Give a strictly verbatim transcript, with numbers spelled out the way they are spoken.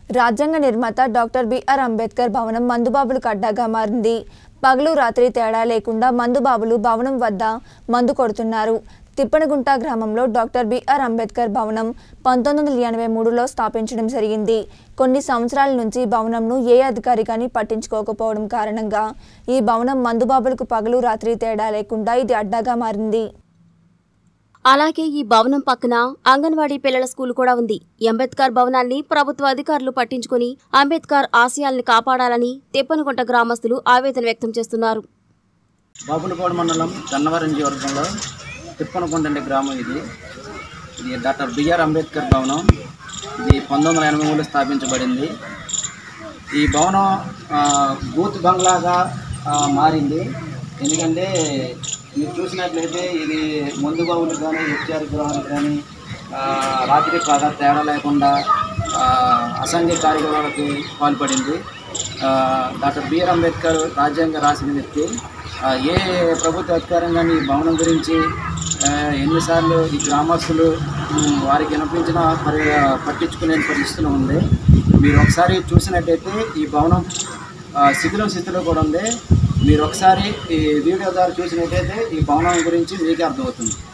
రాజ్యాంగ నిర్మాత doctor BR Ambedkar భవనం మందుబాబులకు అడ్డాగా మారింది. పగలు రాత్రి తేడా లేకుండా మందుబాబులు భవనం వద్ద మందు కొడుతున్నారు. తిప్పనగుంట గ్రామంలో డాక్టర్ బిఆర్ అంబేద్కర్ భవనం పంతొమ్మిది వందల ఎనభై మూడులో స్థాపించడం జరిగింది. కొన్ని సంవత్సరాల నుంచి భవనంను ఏ అధికారి కానీ పట్టించుకోకపోవడం కారణంగా ఈ భవనం మందుబాబులకు పగలు రాత్రి తేడా లేకుండా ఇది అడ్డాగా మారింది. అలాగే ఈ భవనం పక్కన అంగన్వాడీ పిల్లల స్కూల్ కూడా ఉంది. అంబేద్కర్ భవనాన్ని ప్రభుత్వ అధికారులు పట్టించుకుని అంబేద్కర్ ఆశయాల్ని కాపాడాలని తిప్పనగుంట గ్రామస్తులు ఆవేదన వ్యక్తం చేస్తున్నారు. బాపులపాడు మండలం గన్నవరం నియోజకవర్గంలో తిప్పనగుంట అనే గ్రామం ఇది. ఇది డాక్టర్ బిఆర్ అంబేద్కర్ భవనం. ఇది పంతొమ్మిది వందల ఎనభై మూడులో స్థాపించబడింది. ఈ భవనం బూత్ బంగ్లాగా మారింది. ఎందుకంటే మీరు చూసినట్లయితే ఇది మందు బావులకు కానీ హెచ్ఆర్ గృహాలకు కానీ రాత్రి పగ తేడా లేకుండా అసంఘిక కార్యక్రమాలకు పాల్పడింది. డాక్టర్ బిఆర్ అంబేద్కర్ రాజ్యాంగ రాసిన వ్యక్తి. ఏ ప్రభుత్వ అధికారం కానీ ఈ భవనం గురించి ఎన్నిసార్లు ఈ గ్రామస్తులు వారికి వినిపించిన పరి పట్టించుకునే పరిస్థితులు ఉంది. మీరు ఒకసారి చూసినట్టయితే ఈ భవనం శిథిలం స్థితిలో కూడా ఉంది. మీరు ఒకసారి ఈ వీడియో ద్వారా చూసినట్టయితే ఈ భవనం గురించి మీకే అర్థమవుతుంది.